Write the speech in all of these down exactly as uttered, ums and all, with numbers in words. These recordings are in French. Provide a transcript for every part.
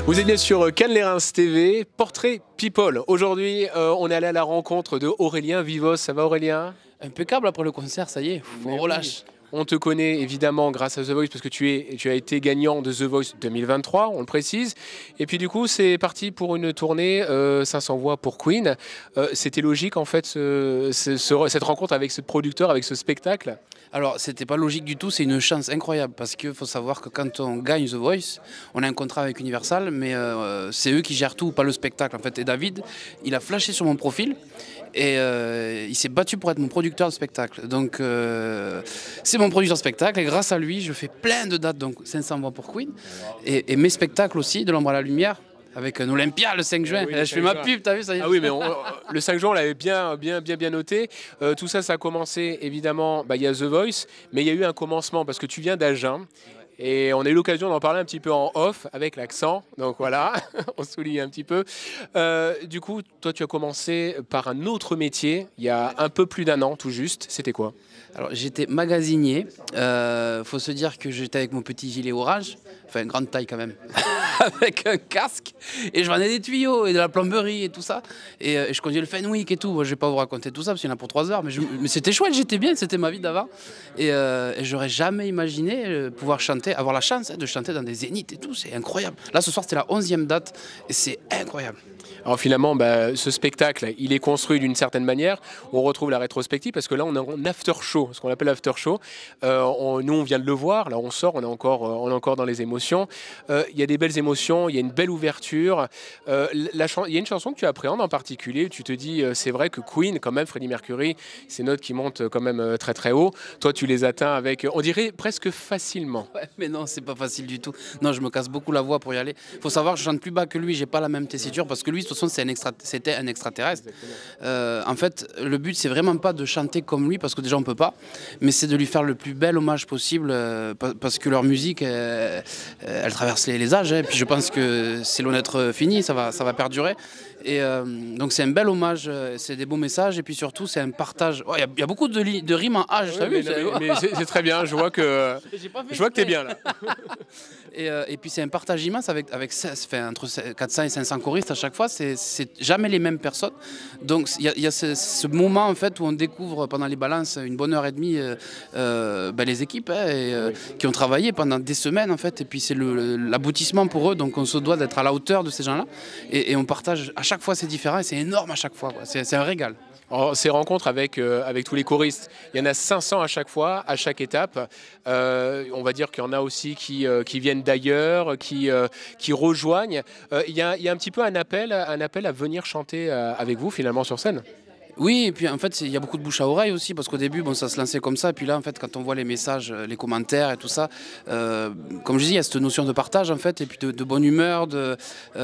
Vous êtes bien sur Cannes les Reims T V, Portrait People. Aujourd'hui, euh, on est allé à la rencontre de Aurélien Vivos. Ça va Aurélien? Impeccable après le concert, ça y est, on relâche. Oui. On te connaît évidemment grâce à The Voice parce que tu, es, tu as été gagnant de The Voice deux mille vingt-trois, on le précise. Et puis du coup, c'est parti pour une tournée euh, cinq cents voix pour Queen. Euh, C'était logique en fait ce, ce, ce, cette rencontre avec ce producteur, avec ce spectacle? Alors, c'était pas logique du tout, c'est une chance incroyable parce qu'il faut savoir que quand on gagne The Voice, on a un contrat avec Universal, mais euh, c'est eux qui gèrent tout, pas le spectacle en fait. Et David, il a flashé sur mon profil et euh, il s'est battu pour être mon producteur de spectacle. Donc, euh, c'est mon producteur de spectacle et grâce à lui, je fais plein de dates, donc cinq cents voix pour Queen et, et mes spectacles aussi, de l'ombre à la lumière. Avec un Olympia le cinq juin. Oui, Là, je fais ma pub, t'as vu ça y est. Ah oui, mais on, le cinq juin, on l'avait bien, bien, bien, bien noté. Euh, tout ça, ça a commencé, évidemment, bah, il y a The Voice, mais il y a eu un commencement, parce que tu viens d'Agen. Et on a eu l'occasion d'en parler un petit peu en off, avec l'accent. Donc voilà, on souligne un petit peu. Euh, du coup, toi, tu as commencé par un autre métier, il y a un peu plus d'un an, tout juste. C'était quoi? Alors, j'étais magasinier. Il euh, faut se dire que j'étais avec mon petit gilet orage, enfin grande taille quand même, avec un casque. Et je vendais des tuyaux et de la plomberie et tout ça. Et, euh, et je conduisais le Fenwick et tout. Moi, je vais pas vous raconter tout ça parce qu'il y en a pour trois heures. Mais, mais c'était chouette, j'étais bien, c'était ma vie d'avant. Et, euh, et j'aurais jamais imaginé euh, pouvoir chanter, avoir la chance hein, de chanter dans des zéniths et tout. C'est incroyable. Là, ce soir, c'était la onzième date et c'est incroyable. Alors finalement, bah, ce spectacle, il est construit d'une certaine manière. On retrouve la rétrospective parce que là, on est en after show, ce qu'on appelle after show. Euh, on, nous, on vient de le voir. Là, on sort, on est encore, on est encore dans les émotions. Euh, il y a des belles émotions, il y a une belle ouverture. Euh, la il y a une chanson que tu appréhendes en particulier. Tu te dis, euh, c'est vrai que Queen, quand même, Freddie Mercury, ces notes qui montent quand même euh, très très haut. Toi, tu les atteins avec, on dirait presque facilement. Ouais, mais non, c'est pas facile du tout. Non, je me casse beaucoup la voix pour y aller. Faut savoir que je chante plus bas que lui. J'ai pas la même tessiture parce que lui, de toute façon, c'est un extra... c'était un extraterrestre. Euh, en fait, le but, c'est vraiment pas de chanter comme lui parce que déjà on peut pas, mais c'est de lui faire le plus bel hommage possible euh, parce que leur musique, euh, elle traverse les, les âges. Hein, et puis je pense que c'est loin d'être fini, ça va, ça va perdurer. Et euh, donc c'est un bel hommage, c'est des beaux messages et puis surtout c'est un partage. Il oh, y, y a beaucoup de, de rimes en H, ouais, mais, mais, mais c'est très bien, je vois que je vois que t'es bien là. et, euh, et puis c'est un partage immense avec, avec enfin, entre quatre cents et cinq cents choristes à chaque fois, c'est jamais les mêmes personnes. Donc il y, y a ce, ce moment en fait où on découvre pendant les balances une bonne heure et demie euh, euh, ben, les équipes hein, et, euh, oui. qui ont travaillé pendant des semaines en fait et puis c'est l'aboutissement pour eux, donc on se doit d'être à la hauteur de ces gens-là et, et on partage à chaque fois c'est différent et c'est énorme à chaque fois, c'est un régal. Alors, ces rencontres avec, euh, avec tous les choristes, il y en a cinq cents à chaque fois, à chaque étape. Euh, on va dire qu'il y en a aussi qui, euh, qui viennent d'ailleurs, qui, euh, qui rejoignent. Euh, il, y a, il y a un petit peu un appel, un appel à venir chanter euh, avec vous finalement sur scène. Oui, et puis en fait, il y a beaucoup de bouche à oreille aussi, parce qu'au début, bon, ça se lançait comme ça, et puis là, en fait, quand on voit les messages, les commentaires et tout ça, euh, comme je dis, il y a cette notion de partage, en fait, et puis de, de bonne humeur, de,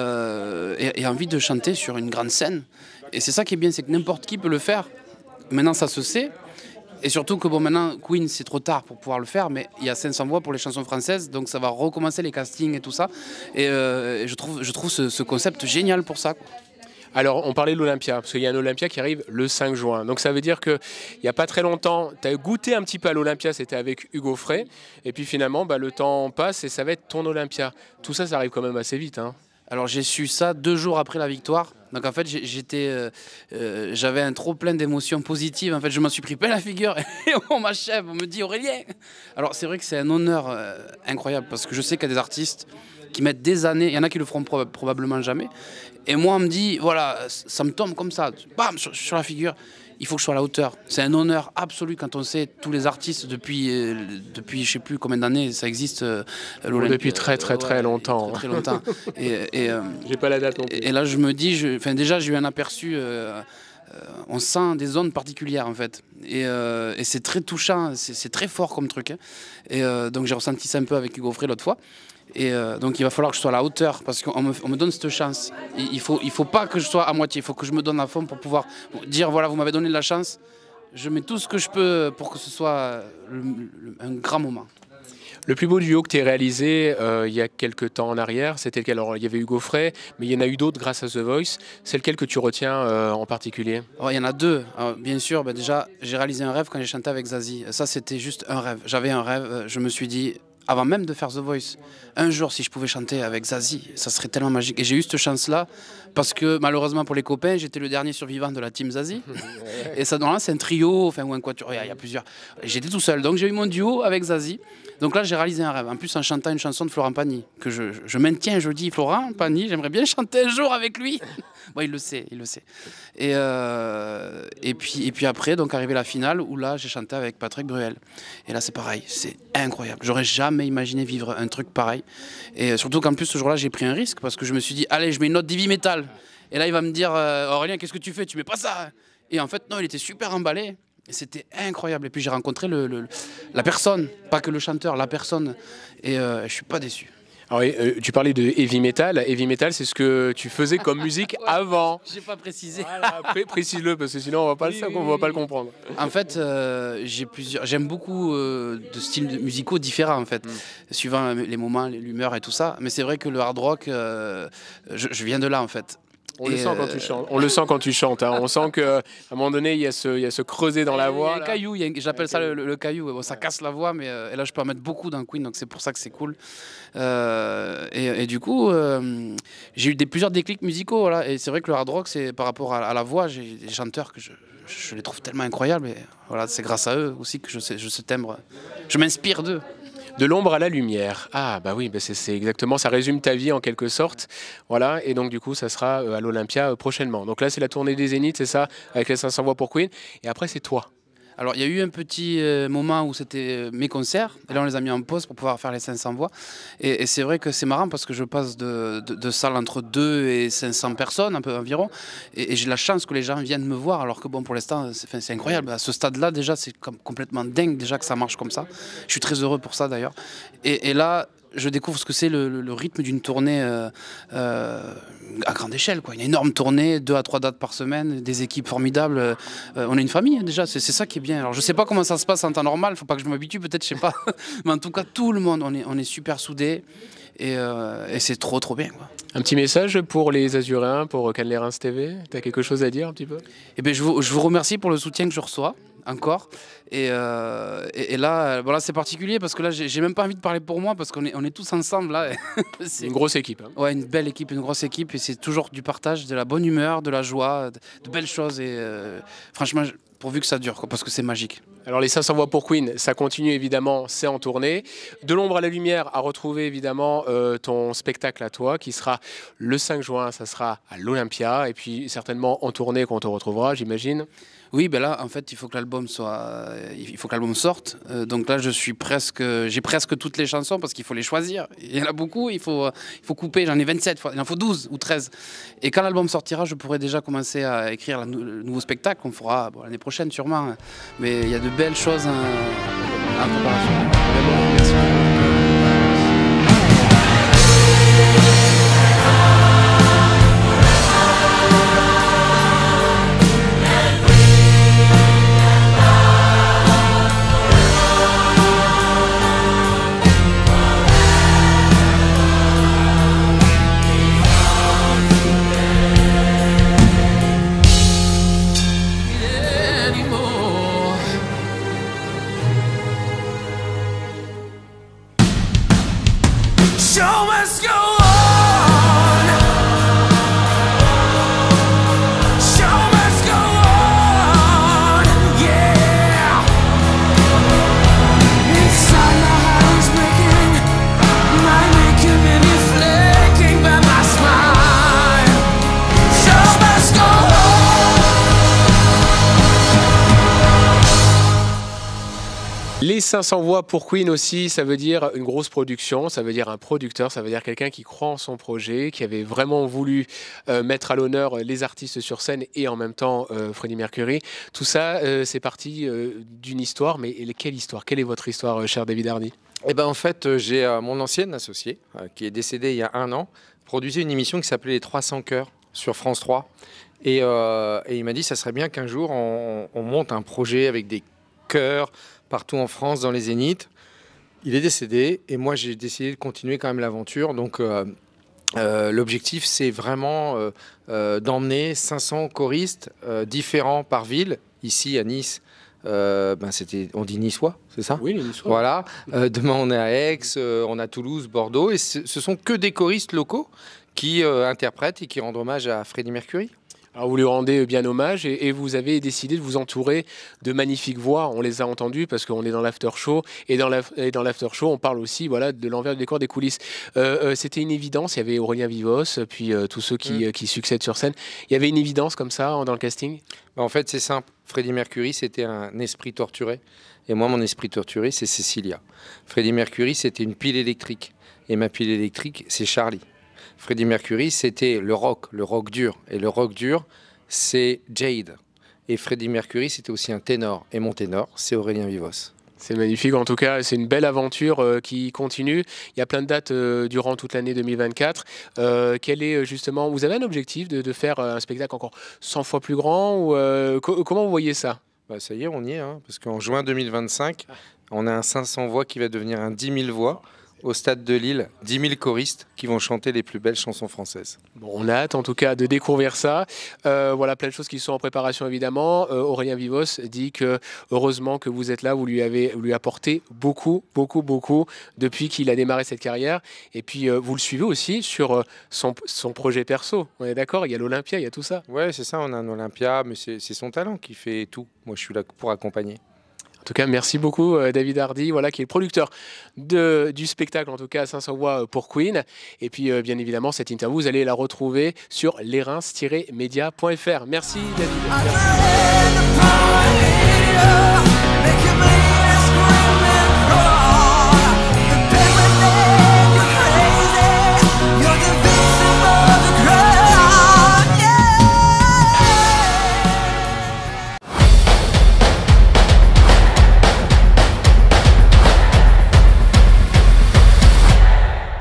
euh, et, et envie de chanter sur une grande scène. Et c'est ça qui est bien, c'est que n'importe qui peut le faire. Maintenant, ça se sait. Et surtout que bon, maintenant, Queen, c'est trop tard pour pouvoir le faire, mais il y a cinq cents voix pour les chansons françaises, donc ça va recommencer les castings et tout ça. Et, euh, et je trouve, je trouve ce, ce concept génial pour ça. Alors, on parlait de l'Olympia, parce qu'il y a un Olympia qui arrive le cinq juin. Donc, ça veut dire qu'il n'y a pas très longtemps, tu as goûté un petit peu à l'Olympia, c'était avec Hugo Frey. Et puis finalement, bah, le temps passe et ça va être ton Olympia. Tout ça, ça arrive quand même assez vite. Hein. Alors, j'ai su ça deux jours après la victoire. Donc, en fait, j'étais, euh, euh, j'avais un trop plein d'émotions positives. En fait, je m'en suis pris plein la figure et on m'achève, on me dit Aurélien. Alors, c'est vrai que c'est un honneur euh, incroyable parce que je sais qu'il y a des artistes qui mettent des années, il y en a qui le feront prob probablement jamais. Et moi, on me dit, voilà, ça me tombe comme ça, bam, sur, sur la figure, il faut que je sois à la hauteur. C'est un honneur absolu quand on sait tous les artistes depuis, euh, depuis je sais plus combien d'années ça existe. Euh, depuis très très très, très longtemps. Très, très longtemps. et, et, euh, J'ai pas la date non plus. Et, et là, je me dis, je, déjà, j'ai eu un aperçu. Euh, Euh, on sent des zones particulières en fait et, euh, et c'est très touchant, c'est très fort comme truc hein. Et euh, donc j'ai ressenti ça un peu avec Hugo Frey l'autre fois et euh, donc il va falloir que je sois à la hauteur parce qu'on me, on me donne cette chance, il, il faut, il faut pas que je sois à moitié, il faut que je me donne à fond pour pouvoir dire voilà vous m'avez donné de la chance, je mets tout ce que je peux pour que ce soit le, le, un grand moment. Le plus beau duo que tu as réalisé euh, il y a quelques temps en arrière, c'était lequel? Alors, il y avait Hugo Frey, mais il y en a eu d'autres grâce à The Voice. C'est lequel que tu retiens euh, en particulier? Oh, il y en a deux. Alors, bien sûr, ben déjà, j'ai réalisé un rêve quand j'ai chanté avec Zazie. Ça, c'était juste un rêve. J'avais un rêve. Je me suis dit, avant même de faire The Voice. Un jour, si je pouvais chanter avec Zazie, ça serait tellement magique. Et j'ai eu cette chance-là parce que malheureusement pour les copains, j'étais le dernier survivant de la team Zazie. Et ça, normalement, c'est un trio, enfin, ou un quatuor, il y a plusieurs. J'étais tout seul. Donc j'ai eu mon duo avec Zazie. Donc là, j'ai réalisé un rêve. En plus, en chantant une chanson de Florent Pagny, que je, je maintiens, je dis, Florent Pagny, j'aimerais bien chanter un jour avec lui. Bon, il le sait, il le sait. Et, euh, et, puis, et puis après, donc arrivé la finale, où là, j'ai chanté avec Patrick Bruel. Et là, c'est pareil, c'est incroyable. J'aurais jamais imaginé vivre un truc pareil. Et surtout qu'en plus, ce jour-là, j'ai pris un risque, parce que je me suis dit, allez, je mets une note d'heavy metal. Et là, il va me dire, euh, Aurélien, qu'est-ce que tu fais? Tu mets pas ça. Et en fait, non, il était super emballé. Et c'était incroyable. Et puis j'ai rencontré le, le, la personne, pas que le chanteur, la personne. Et euh, je suis pas déçu. Alors, euh, tu parlais de heavy metal. Heavy metal, c'est ce que tu faisais comme musique ouais, avant. J'ai pas précisé. Voilà, pré précise-le parce que sinon on va pas, oui, le, oui, on va pas le comprendre. En fait, euh, j'ai plusieurs. J'aime beaucoup euh, de styles musicaux différents en fait, mm. suivant les moments, l'humeur et tout ça. Mais c'est vrai que le hard rock, euh, je, je viens de là en fait. On, le sent, quand tu chantes. On le sent quand tu chantes. Hein. On sent qu'à un moment donné, il y a ce, il y a ce creuset dans la voix. Il y a un caillou, j'appelle ça le, le, le caillou. Bon, ça casse la voix, mais euh, et là, je peux en mettre beaucoup dans Queen, donc c'est pour ça que c'est cool. Euh, et, et du coup, euh, j'ai eu des, plusieurs déclics musicaux. Voilà, et c'est vrai que le hard rock, c'est par rapport à, à la voix, j'ai des chanteurs que je, je les trouve tellement incroyables. Et voilà, c'est grâce à eux aussi que je sais, je sais timbre. Je m'inspire d'eux. De l'ombre à la lumière. Ah bah oui, bah c'est exactement, ça résume ta vie en quelque sorte. Voilà, et donc du coup, ça sera à l'Olympia prochainement. Donc là, c'est la tournée des Zéniths, c'est ça, avec les cinq cents voix pour Queen. Et après, c'est toi. Alors, il y a eu un petit euh, moment où c'était mes concerts, et là on les a mis en pause pour pouvoir faire les cinq cents voix. Et, et c'est vrai que c'est marrant parce que je passe de, de, de salles entre deux et cinq cents personnes, un peu environ, et, et j'ai la chance que les gens viennent me voir, alors que bon, pour l'instant, c'est incroyable. À ce stade-là, déjà, c'est complètement dingue déjà que ça marche comme ça. Je suis très heureux pour ça d'ailleurs. Et, et là, je découvre ce que c'est le, le, le rythme d'une tournée euh, euh, à grande échelle, quoi. Une énorme tournée, deux à trois dates par semaine, des équipes formidables. Euh, on est une famille déjà, c'est ça qui est bien. Alors je sais pas comment ça se passe en temps normal, faut pas que je m'habitue, peut-être, je sais pas. Mais en tout cas, tout le monde, on est, on est super soudés et, euh, et c'est trop trop bien, quoi. Un petit message pour les Azuréens, pour Cannes Reims T V. Tu as quelque chose à dire un petit peu? Eh bien, je vous, je vous remercie pour le soutien que je reçois. Encore. Et, euh, et, et là, voilà, c'est particulier parce que là, j'ai même pas envie de parler pour moi parce qu'on est, on est tous ensemble là. C'est une grosse équipe. Hein. Ouais, une belle équipe, une grosse équipe. Et c'est toujours du partage, de la bonne humeur, de la joie, de, de belles choses. Et euh, franchement, pourvu que ça dure, quoi, parce que c'est magique. Alors les cinq cents voix pour Queen, ça continue évidemment, c'est en tournée. De l'ombre à la lumière, à retrouver évidemment euh, ton spectacle à toi qui sera le cinq juin, ça sera à l'Olympia. Et puis certainement en tournée qu'on te retrouvera, j'imagine. Oui, ben là, en fait, il faut que l'album soit, il faut que l'album sorte. Euh, donc là, je suis presque, j'ai presque toutes les chansons parce qu'il faut les choisir. Il y en a beaucoup, il faut, il faut couper. J'en ai vingt-sept, il en faut douze ou treize. Et quand l'album sortira, je pourrai déjà commencer à écrire le nouveau spectacle qu'on fera bon, l'année prochaine sûrement. Mais il y a de belles choses en, en préparation. Merci. Show must go on. Show must go on. Yeah. Inside my heart is breaking. My naked baby flaking by my smile. Show must go on. Les cinq cents voix pour Queen aussi, ça veut dire une grosse production, ça veut dire un producteur, ça veut dire quelqu'un qui croit en son projet, qui avait vraiment voulu euh, mettre à l'honneur les artistes sur scène et en même temps euh, Freddie Mercury. Tout ça, euh, c'est parti euh, d'une histoire, mais quelle histoire? Quelle est votre histoire, euh, cher David Hardy? Eh ben, en fait, j'ai euh, mon ancienne associée, euh, qui est décédée il y a un an, produisait une émission qui s'appelait Les trois cents cœurs sur France trois. Et, euh, et il m'a dit, ça serait bien qu'un jour, on, on monte un projet avec des chœurs partout en France, dans les Zéniths. Il est décédé et moi j'ai décidé de continuer quand même l'aventure. Donc euh, euh, l'objectif c'est vraiment euh, euh, d'emmener cinq cents choristes euh, différents par ville, ici à Nice, Euh, ben c'était, on dit niçois, c'est ça? Oui, les Niçois. Voilà. Euh, demain, on est à Aix, euh, on a Toulouse, Bordeaux. Et ce ce sont que des choristes locaux qui euh, interprètent et qui rendent hommage à Freddie Mercury. Alors vous lui rendez bien hommage et, et vous avez décidé de vous entourer de magnifiques voix. On les a entendues parce qu'on est dans l'after show et dans l'af- et dans l'after show on parle aussi voilà de l'envers du décor, des coulisses. Euh, euh, C'était une évidence. Il y avait Aurélien Vivos, puis euh, tous ceux qui, Mm. euh, qui succèdent sur scène. Il y avait une évidence comme ça hein, dans le casting. Ben, en fait, c'est simple. Freddie Mercury, c'était un esprit torturé. Et moi, mon esprit torturé, c'est Cécilia. Freddie Mercury, c'était une pile électrique. Et ma pile électrique, c'est Charlie. Freddie Mercury, c'était le rock, le rock dur. Et le rock dur, c'est Jade. Et Freddie Mercury, c'était aussi un ténor. Et mon ténor, c'est Aurélien Vivos. C'est magnifique, en tout cas, c'est une belle aventure euh, qui continue. Il y a plein de dates euh, durant toute l'année deux mille vingt-quatre. Euh, quel est euh, justement, vous avez un objectif de, de faire euh, un spectacle encore cent fois plus grand ou euh, co- comment vous voyez ça? Bah, ça y est, on y est. Hein, parce qu'en juin deux mille vingt-cinq, on a un cinq cents voix qui va devenir un dix mille voix. Au stade de Lille, dix mille choristes qui vont chanter les plus belles chansons françaises. Bon, on a hâte en tout cas de découvrir ça. Euh, voilà, plein de choses qui sont en préparation évidemment. Euh, Aurélien Vivos dit que heureusement que vous êtes là, vous lui avez vous lui apporté beaucoup, beaucoup, beaucoup depuis qu'il a démarré cette carrière. Et puis euh, vous le suivez aussi sur euh, son, son projet perso. On est d'accord? Il y a l'Olympia, il y a tout ça. Ouais, c'est ça, on a un Olympia, mais c'est c'est son talent qui fait tout. Moi, je suis là pour accompagner. En tout cas, merci beaucoup euh, David Hardy, voilà, qui est le producteur de, du spectacle, en tout cas cinq cents voix pour Queen. Et puis, euh, bien évidemment, cette interview, vous allez la retrouver sur les reims tiret média point f r. Merci David. Merci.